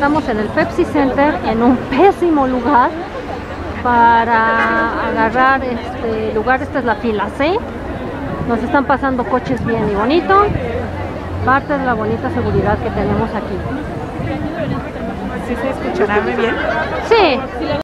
estamos en el Pepsi Center, en un pésimo lugar para agarrar este lugar. Esta es la fila C. Nos están pasando coches bien y bonito. Parte de la bonita seguridad que tenemos aquí. ¿Sí se escuchará muy bien? Sí.